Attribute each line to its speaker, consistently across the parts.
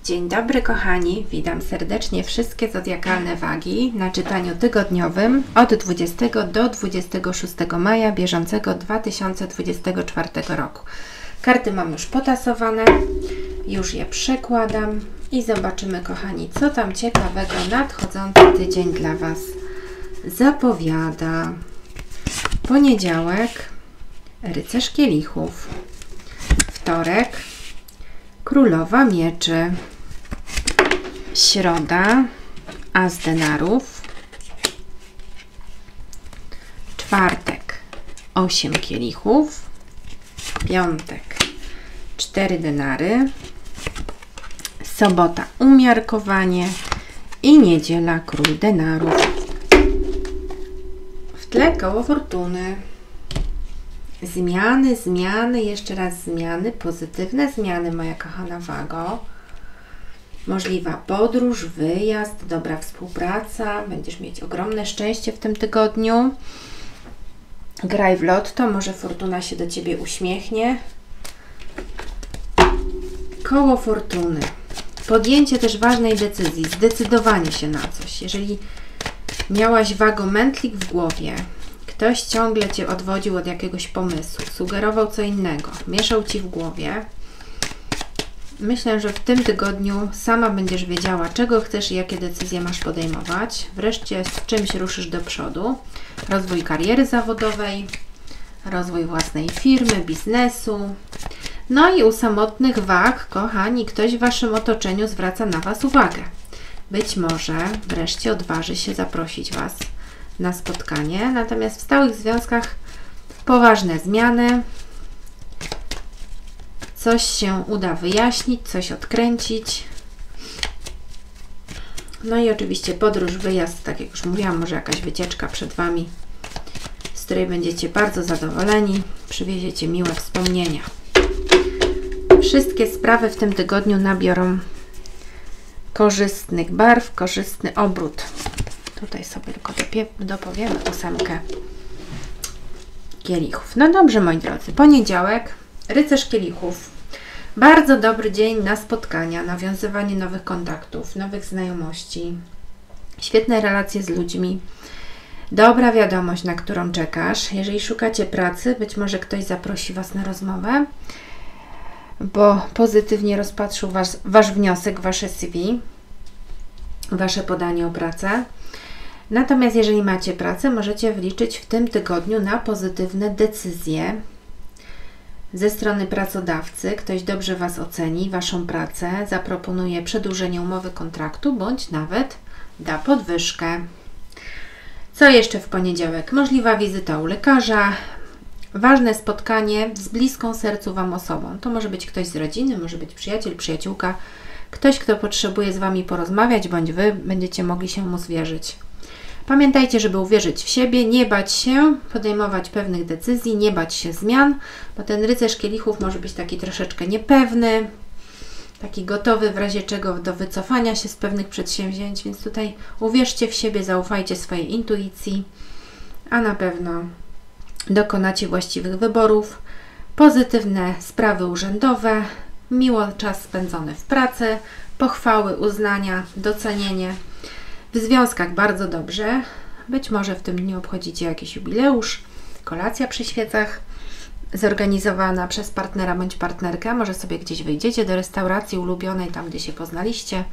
Speaker 1: Dzień dobry kochani, witam serdecznie wszystkie zodiakalne wagi na czytaniu tygodniowym od 20 do 26 maja bieżącego 2024 roku. Karty mam już potasowane, już je przekładam i zobaczymy kochani, co tam ciekawego nadchodzący tydzień dla Was zapowiada. Poniedziałek, rycerz kielichów, wtorek, królowa mieczy, środa, as denarów, czwartek, 8 kielichów, piątek, 4 denary, sobota, umiarkowanie i niedziela, król denarów. W tle koło fortuny. Zmiany, jeszcze raz zmiany, pozytywne zmiany, moja kochana wago. Możliwa podróż, wyjazd, dobra współpraca, będziesz mieć ogromne szczęście w tym tygodniu. Graj w lotto, może fortuna się do Ciebie uśmiechnie. Koło fortuny. Podjęcie też ważnej decyzji, zdecydowanie się na coś. Jeżeli miałaś wago mętlik w głowie, ktoś ciągle Cię odwodził od jakiegoś pomysłu, sugerował co innego, mieszał Ci w głowie. Myślę, że w tym tygodniu sama będziesz wiedziała, czego chcesz i jakie decyzje masz podejmować. Wreszcie z czymś ruszysz do przodu. Rozwój kariery zawodowej, rozwój własnej firmy, biznesu. No i u samotnych wag, kochani, ktoś w Waszym otoczeniu zwraca na Was uwagę. Być może wreszcie odważy się zaprosić Was na spotkanie. Natomiast w stałych związkach poważne zmiany. Coś się uda wyjaśnić, coś odkręcić. No i oczywiście podróż, wyjazd, tak jak już mówiłam, może jakaś wycieczka przed Wami, z której będziecie bardzo zadowoleni, przywieziecie miłe wspomnienia. Wszystkie sprawy w tym tygodniu nabiorą korzystnych barw, korzystny obrót. Tutaj sobie tylko dopowiemy 8 kielichów. No dobrze, moi drodzy, poniedziałek, rycerz kielichów. Bardzo dobry dzień na spotkania, nawiązywanie nowych kontaktów, nowych znajomości, świetne relacje z ludźmi, dobra wiadomość, na którą czekasz. Jeżeli szukacie pracy, być może ktoś zaprosi Was na rozmowę, bo pozytywnie rozpatrzył Wasz wniosek, Wasze CV, Wasze podanie o pracę. Natomiast jeżeli macie pracę, możecie wliczyć w tym tygodniu na pozytywne decyzje ze strony pracodawcy. Ktoś dobrze Was oceni, Waszą pracę, zaproponuje przedłużenie umowy kontraktu, bądź nawet da podwyżkę. Co jeszcze w poniedziałek? Możliwa wizyta u lekarza, ważne spotkanie z bliską sercu Wam osobą. To może być ktoś z rodziny, może być przyjaciel, przyjaciółka, ktoś, kto potrzebuje z Wami porozmawiać, bądź Wy będziecie mogli się mu zwierzyć. Pamiętajcie, żeby uwierzyć w siebie, nie bać się podejmować pewnych decyzji, nie bać się zmian, bo ten rycerz kielichów może być taki troszeczkę niepewny, taki gotowy w razie czego do wycofania się z pewnych przedsięwzięć, więc tutaj uwierzcie w siebie, zaufajcie swojej intuicji, a na pewno dokonacie właściwych wyborów. Pozytywne sprawy urzędowe, miło czas spędzony w pracy, pochwały, uznania, docenienie. W związkach bardzo dobrze. Być może w tym dniu obchodzicie jakiś jubileusz, kolacja przy świecach zorganizowana przez partnera bądź partnerkę. Może sobie gdzieś wyjdziecie do restauracji ulubionej, tam gdzie się poznaliście.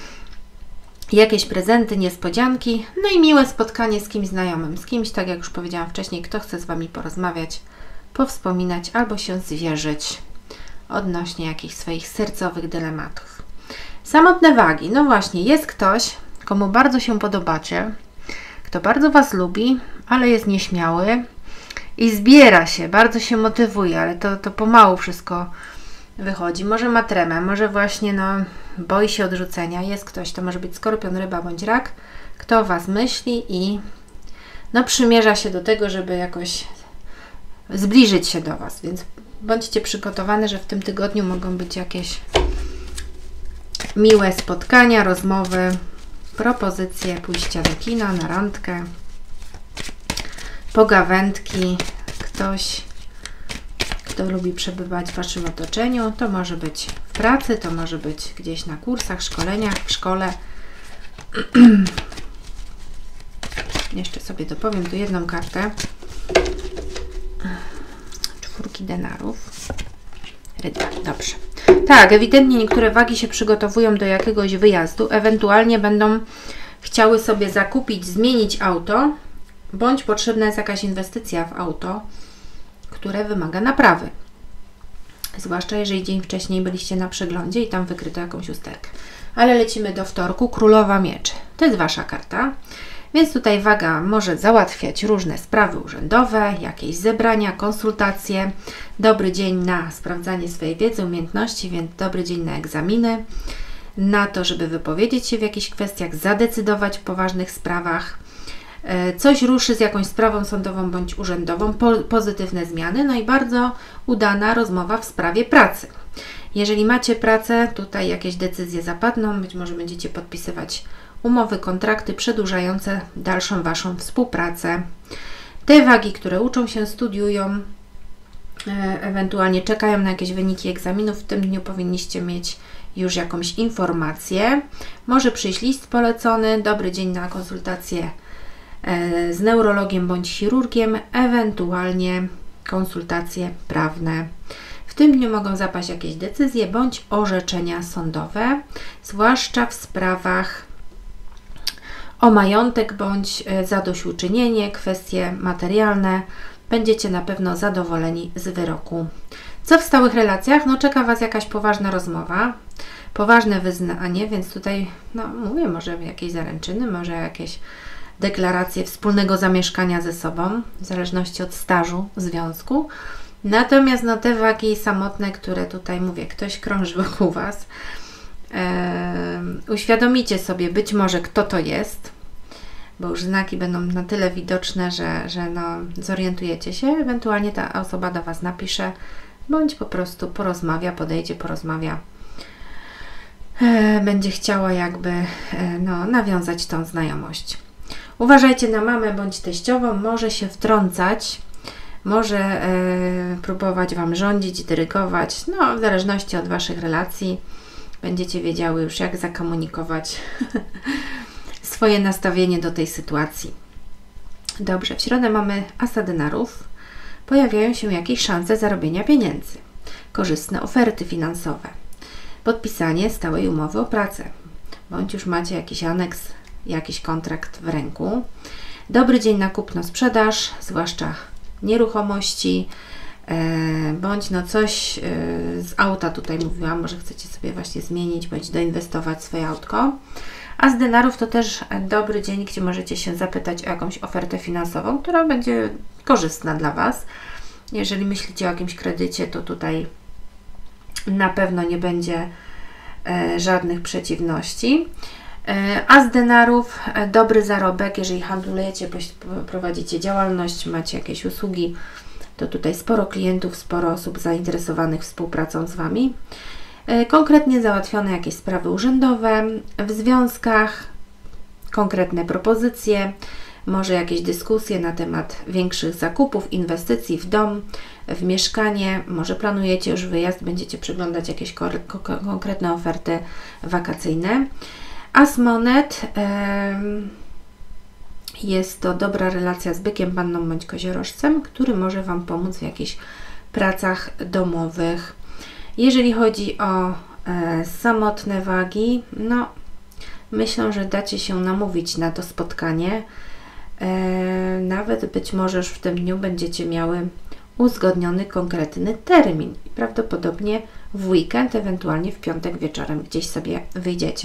Speaker 1: Jakieś prezenty, niespodzianki. No i miłe spotkanie z kimś znajomym. Z kimś, tak jak już powiedziałam wcześniej, kto chce z Wami porozmawiać, powspominać albo się zwierzyć odnośnie jakichś swoich sercowych dylematów. Samotne wagi. No właśnie, jest ktoś, komu bardzo się podobacie, kto bardzo Was lubi, ale jest nieśmiały i zbiera się, bardzo się motywuje, ale to pomału wszystko wychodzi. Może ma tremę, może właśnie boi się odrzucenia. Jest ktoś, to może być skorpion, ryba bądź rak, kto o Was myśli i przymierza się do tego, żeby jakoś zbliżyć się do Was, więc bądźcie przygotowane, że w tym tygodniu mogą być jakieś miłe spotkania, rozmowy, propozycje pójścia do kina, na randkę, pogawędki, ktoś kto lubi przebywać w Waszym otoczeniu. To może być w pracy, to może być gdzieś na kursach, szkoleniach, w szkole. Jeszcze sobie dopowiem tu jedną kartę. 4 denarów. Rydwa, dobrze. Tak, ewidentnie niektóre wagi się przygotowują do jakiegoś wyjazdu, ewentualnie będą chciały sobie zakupić, zmienić auto, bądź potrzebna jest jakaś inwestycja w auto, które wymaga naprawy. Zwłaszcza jeżeli dzień wcześniej byliście na przeglądzie i tam wykryto jakąś usterkę. Ale lecimy do wtorku. Królowa Mieczy. To jest Wasza karta. Więc tutaj waga może załatwiać różne sprawy urzędowe, jakieś zebrania, konsultacje. Dobry dzień na sprawdzanie swojej wiedzy, umiejętności, więc dobry dzień na egzaminy, na to, żeby wypowiedzieć się w jakichś kwestiach, zadecydować w poważnych sprawach. Coś ruszy z jakąś sprawą sądową bądź urzędową, pozytywne zmiany, no i bardzo udana rozmowa w sprawie pracy. Jeżeli macie pracę, tutaj jakieś decyzje zapadną, być może będziecie podpisywać umowy, kontrakty przedłużające dalszą Waszą współpracę. Te wagi, które uczą się, studiują, ewentualnie czekają na jakieś wyniki egzaminów, w tym dniu powinniście mieć już jakąś informację. Może przyjść list polecony, dobry dzień na konsultację z neurologiem bądź chirurgiem, ewentualnie konsultacje prawne. W tym dniu mogą zapaść jakieś decyzje bądź orzeczenia sądowe, zwłaszcza w sprawach o majątek bądź zadośćuczynienie, kwestie materialne. Będziecie na pewno zadowoleni z wyroku. Co w stałych relacjach? No czeka Was jakaś poważna rozmowa, poważne wyznanie, więc tutaj, no mówię, może jakieś zaręczyny, może jakieś deklaracje wspólnego zamieszkania ze sobą, w zależności od stażu związku. Natomiast no, te wagi samotne, które tutaj mówię, ktoś krąży wokół Was, uświadomicie sobie być może, kto to jest, bo już znaki będą na tyle widoczne, że no, zorientujecie się, ewentualnie ta osoba do Was napisze, bądź po prostu porozmawia, podejdzie, porozmawia, będzie chciała jakby no, nawiązać tą znajomość. Uważajcie na mamę bądź teściową, może się wtrącać, może próbować Wam rządzić, dyrygować, no w zależności od Waszych relacji będziecie wiedziały już, jak zakomunikować swoje nastawienie do tej sytuacji. Dobrze, w środę mamy asa denarów. Pojawiają się jakieś szanse zarobienia pieniędzy, korzystne oferty finansowe, podpisanie stałej umowy o pracę, bądź już macie jakiś aneks, jakiś kontrakt w ręku. Dobry dzień na kupno-sprzedaż, zwłaszcza nieruchomości, bądź no coś z auta tutaj mówiłam, może chcecie sobie właśnie zmienić, bądź doinwestować swoje autko. A z denarów to też dobry dzień, gdzie możecie się zapytać o jakąś ofertę finansową, która będzie korzystna dla Was. Jeżeli myślicie o jakimś kredycie, to tutaj na pewno nie będzie żadnych przeciwności. A z denarów dobry zarobek, jeżeli handlujecie, prowadzicie działalność, macie jakieś usługi, to tutaj sporo klientów, sporo osób zainteresowanych współpracą z Wami. Konkretnie załatwione jakieś sprawy urzędowe, w związkach, konkretne propozycje, może jakieś dyskusje na temat większych zakupów, inwestycji w dom, w mieszkanie, może planujecie już wyjazd, będziecie przeglądać jakieś konkretne oferty wakacyjne. As monet jest to dobra relacja z bykiem, panną bądź koziorożcem, który może Wam pomóc w jakichś pracach domowych. Jeżeli chodzi o samotne wagi, no myślę, że dacie się namówić na to spotkanie. Nawet być może już w tym dniu będziecie miały uzgodniony konkretny termin i prawdopodobnie w weekend, ewentualnie w piątek wieczorem gdzieś sobie wyjdziecie.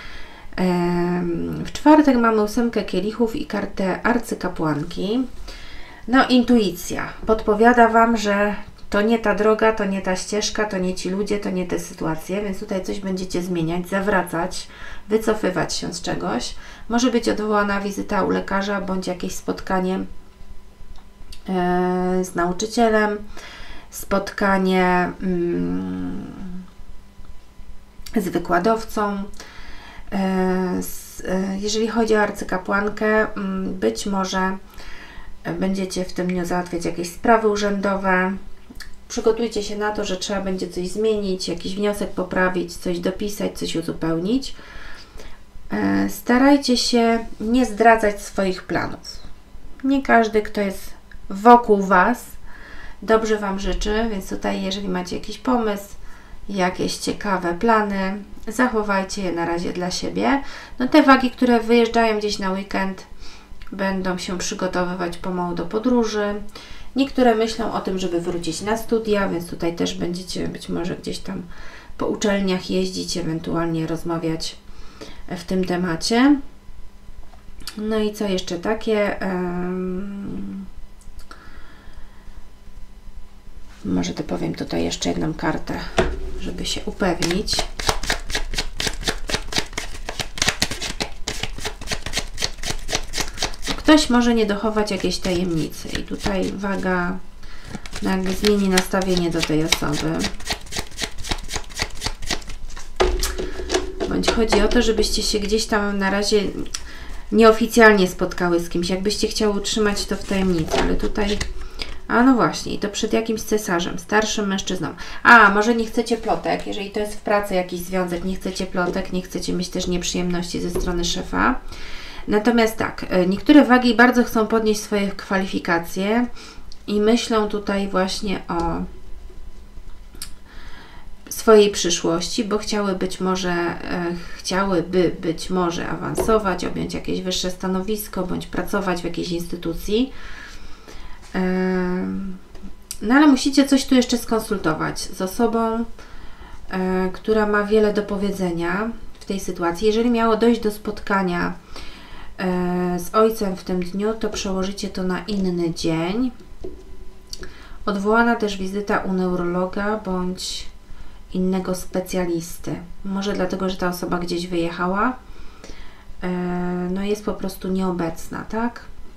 Speaker 1: W czwartek mamy 8 kielichów i kartę arcykapłanki. No, intuicja podpowiada Wam, że to nie ta droga, to nie ta ścieżka, to nie ci ludzie, to nie te sytuacje, więc tutaj coś będziecie zmieniać, zawracać, wycofywać się z czegoś. Może być odwołana wizyta u lekarza, bądź jakieś spotkanie z nauczycielem, spotkanie z wykładowcą. Jeżeli chodzi o arcykapłankę, być może będziecie w tym dniu załatwiać jakieś sprawy urzędowe, przygotujcie się na to, że trzeba będzie coś zmienić, jakiś wniosek poprawić, coś dopisać, coś uzupełnić. Starajcie się nie zdradzać swoich planów. Nie każdy, kto jest wokół Was, dobrze Wam życzy, więc tutaj jeżeli macie jakiś pomysł, jakieś ciekawe plany, zachowajcie je na razie dla siebie. No te wagi, które wyjeżdżają gdzieś na weekend, będą się przygotowywać pomału do podróży. Niektóre myślą o tym, żeby wrócić na studia, więc tutaj też będziecie być może gdzieś tam po uczelniach jeździć, ewentualnie rozmawiać w tym temacie. No i co jeszcze takie? Może to powiem tutaj jeszcze jedną kartę, żeby się upewnić. Ktoś może nie dochować jakiejś tajemnicy i tutaj waga jakby zmieni nastawienie do tej osoby. Bądź chodzi o to, żebyście się gdzieś tam na razie nieoficjalnie spotkały z kimś, jakbyście chciały utrzymać to w tajemnicy, ale tutaj, a no właśnie, to przed jakimś cesarzem, starszym mężczyzną. A, może nie chcecie plotek, jeżeli to jest w pracy jakiś związek, nie chcecie plotek, nie chcecie mieć też nieprzyjemności ze strony szefa. Natomiast tak, niektóre wagi bardzo chcą podnieść swoje kwalifikacje i myślą tutaj właśnie o swojej przyszłości, bo chciałyby być może awansować, objąć jakieś wyższe stanowisko, bądź pracować w jakiejś instytucji. No ale musicie coś tu jeszcze skonsultować z osobą, która ma wiele do powiedzenia w tej sytuacji. Jeżeli miało dojść do spotkania z ojcem w tym dniu, to przełożycie to na inny dzień. Odwołana też wizyta u neurologa bądź innego specjalisty. Może dlatego, że ta osoba gdzieś wyjechała, no jest po prostu nieobecna, tak?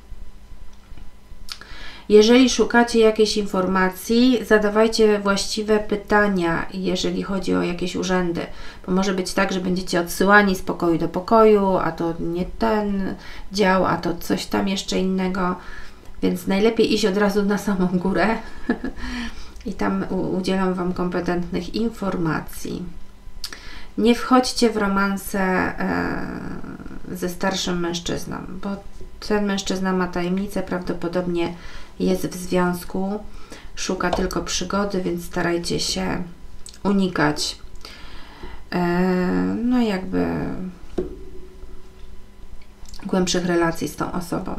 Speaker 1: Jeżeli szukacie jakiejś informacji, zadawajcie właściwe pytania, jeżeli chodzi o jakieś urzędy, bo może być tak, że będziecie odsyłani z pokoju do pokoju, a to nie ten dział, a to coś tam jeszcze innego, więc najlepiej iść od razu na samą górę i tam udzielam Wam kompetentnych informacji. Nie wchodźcie w romanse ze starszym mężczyzną, bo ten mężczyzna ma tajemnicę, prawdopodobnie jest w związku, szuka tylko przygody, więc starajcie się unikać no jakby głębszych relacji z tą osobą.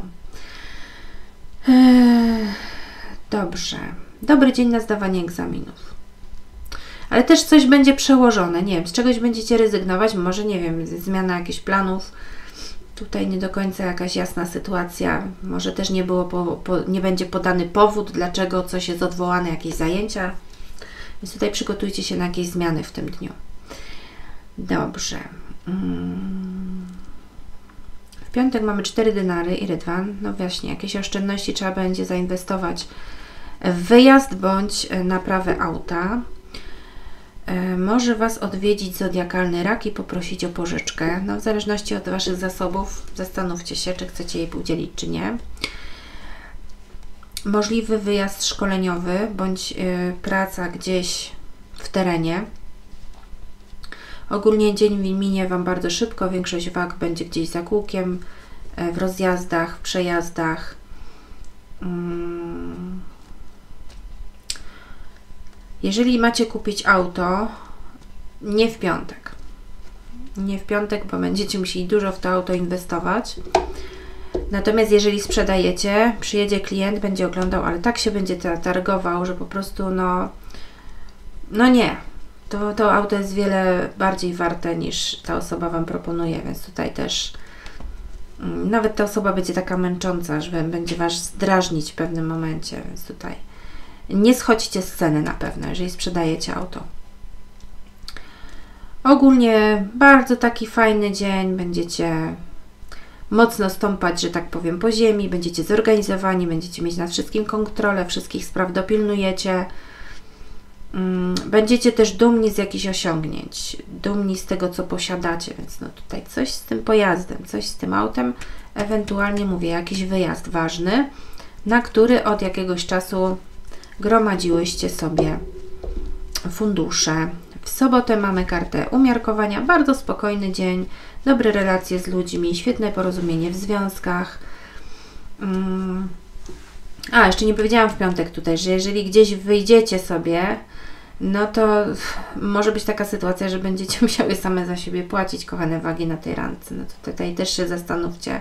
Speaker 1: Dobrze. Dobry dzień na zdawanie egzaminów. Ale też coś będzie przełożone, nie wiem, z czegoś będziecie rezygnować, może nie wiem, zmiana jakichś planów. Tutaj nie do końca jakaś jasna sytuacja, może też nie będzie podany powód, dlaczego coś jest odwołane, jakieś zajęcia. Więc tutaj przygotujcie się na jakieś zmiany w tym dniu. Dobrze. W piątek mamy 4 dynary i rydwan. No właśnie, jakieś oszczędności trzeba będzie zainwestować w wyjazd bądź naprawę auta. Może Was odwiedzić zodiakalny rak i poprosić o pożyczkę. No, w zależności od Waszych zasobów zastanówcie się, czy chcecie jej udzielić, czy nie. Możliwy wyjazd szkoleniowy bądź praca gdzieś w terenie. Ogólnie dzień minie Wam bardzo szybko. Większość wag będzie gdzieś za kółkiem, w rozjazdach, w przejazdach. Jeżeli macie kupić auto, nie w piątek. Nie w piątek, bo będziecie musieli dużo w to auto inwestować. Natomiast jeżeli sprzedajecie, przyjedzie klient, będzie oglądał, ale tak się będzie targował, że po prostu no nie. To auto jest wiele bardziej warte niż ta osoba Wam proponuje, więc tutaj też nawet ta osoba będzie taka męcząca, że będzie Was drażnić w pewnym momencie, więc tutaj nie schodźcie z ceny na pewno, jeżeli sprzedajecie auto. Ogólnie bardzo taki fajny dzień, będziecie mocno stąpać, że tak powiem, po ziemi, będziecie zorganizowani, będziecie mieć nad wszystkim kontrolę, wszystkich spraw dopilnujecie. Będziecie też dumni z jakichś osiągnięć, dumni z tego, co posiadacie, więc no tutaj coś z tym pojazdem, coś z tym autem, ewentualnie mówię, jakiś wyjazd ważny, na który od jakiegoś czasu gromadziłyście sobie fundusze. W sobotę mamy kartę umiarkowania, bardzo spokojny dzień, dobre relacje z ludźmi, świetne porozumienie w związkach. A, jeszcze nie powiedziałam w piątek tutaj, że jeżeli gdzieś wyjdziecie sobie, no to może być taka sytuacja, że będziecie musiały same za siebie płacić, kochane wagi, na tej randce. No to tutaj też się zastanówcie,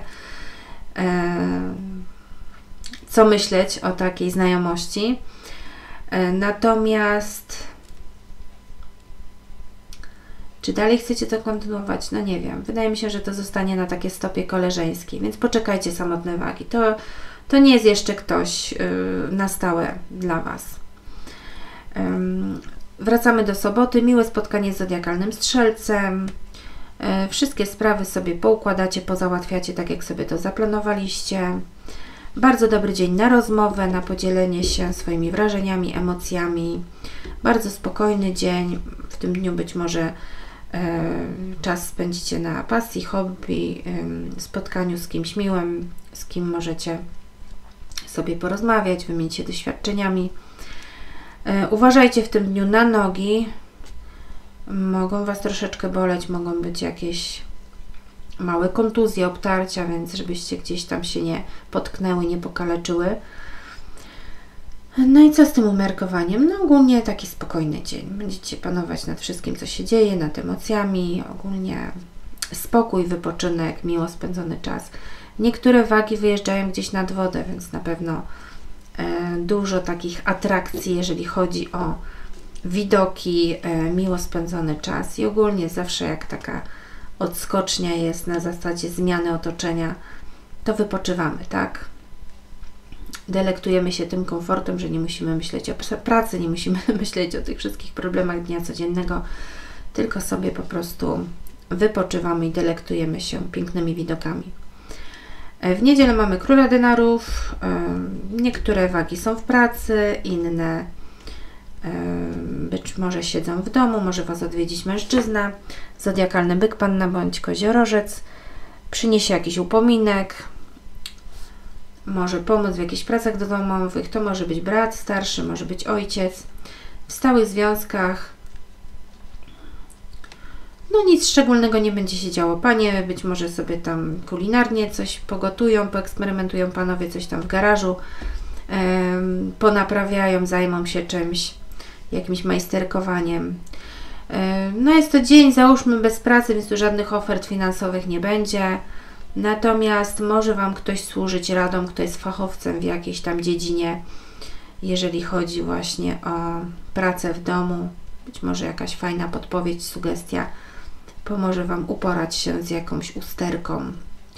Speaker 1: co myśleć o takiej znajomości. Natomiast czy dalej chcecie to kontynuować? No nie wiem. Wydaje mi się, że to zostanie na takie stopie koleżeńskiej, więc poczekajcie, samotne wagi. To nie jest jeszcze ktoś na stałe dla Was. Wracamy do soboty. Miłe spotkanie z zodiakalnym strzelcem. Wszystkie sprawy sobie poukładacie, pozałatwiacie tak, jak sobie to zaplanowaliście. Bardzo dobry dzień na rozmowę, na podzielenie się swoimi wrażeniami, emocjami. Bardzo spokojny dzień. W tym dniu być może czas spędzicie na pasji, hobby, spotkaniu z kimś miłym, z kim możecie sobie porozmawiać, wymienić się doświadczeniami. Uważajcie w tym dniu na nogi. Mogą Was troszeczkę boleć, mogą być jakieś małe kontuzje, obtarcia, więc żebyście gdzieś tam się nie potknęły, nie pokaleczyły. No i co z tym umiarkowaniem? No ogólnie taki spokojny dzień. Będziecie panować nad wszystkim, co się dzieje, nad emocjami, ogólnie spokój, wypoczynek, miło spędzony czas. Niektóre wagi wyjeżdżają gdzieś nad wodę, więc na pewno dużo takich atrakcji, jeżeli chodzi o widoki, miło spędzony czas i ogólnie zawsze jak taka odskocznia jest na zasadzie zmiany otoczenia, to wypoczywamy, tak? Delektujemy się tym komfortem, że nie musimy myśleć o pracy, nie musimy myśleć o tych wszystkich problemach dnia codziennego, tylko sobie po prostu wypoczywamy i delektujemy się pięknymi widokami. W niedzielę mamy króla denarów, niektóre wagi są w pracy, inne być może siedzą w domu, może Was odwiedzić mężczyzna, zodiakalny byk, panna bądź koziorożec, przyniesie jakiś upominek, może pomóc w jakichś pracach domowych, to może być brat starszy, może być ojciec. W stałych związkach no nic szczególnego nie będzie się działo. Panie być może sobie tam kulinarnie coś pogotują, poeksperymentują panowie coś tam w garażu, ponaprawiają, zajmą się czymś, jakimś majsterkowaniem. No jest to dzień, załóżmy, bez pracy, więc tu żadnych ofert finansowych nie będzie. Natomiast może Wam ktoś służyć radą, kto jest fachowcem w jakiejś tam dziedzinie, jeżeli chodzi właśnie o pracę w domu. Być może jakaś fajna podpowiedź, sugestia pomoże Wam uporać się z jakąś usterką.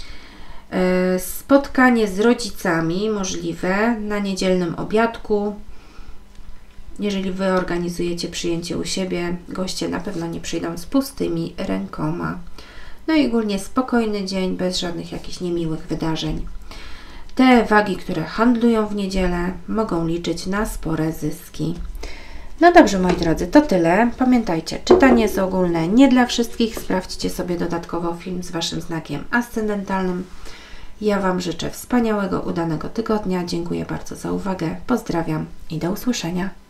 Speaker 1: Spotkanie z rodzicami możliwe na niedzielnym obiadku. Jeżeli Wy organizujecie przyjęcie u siebie, goście na pewno nie przyjdą z pustymi rękoma. No i ogólnie spokojny dzień, bez żadnych jakichś niemiłych wydarzeń. Te wagi, które handlują w niedzielę, mogą liczyć na spore zyski. No dobrze, moi drodzy, to tyle. Pamiętajcie, czytanie jest ogólne, nie dla wszystkich. Sprawdźcie sobie dodatkowo film z Waszym znakiem ascendentalnym. Ja Wam życzę wspaniałego, udanego tygodnia. Dziękuję bardzo za uwagę. Pozdrawiam i do usłyszenia.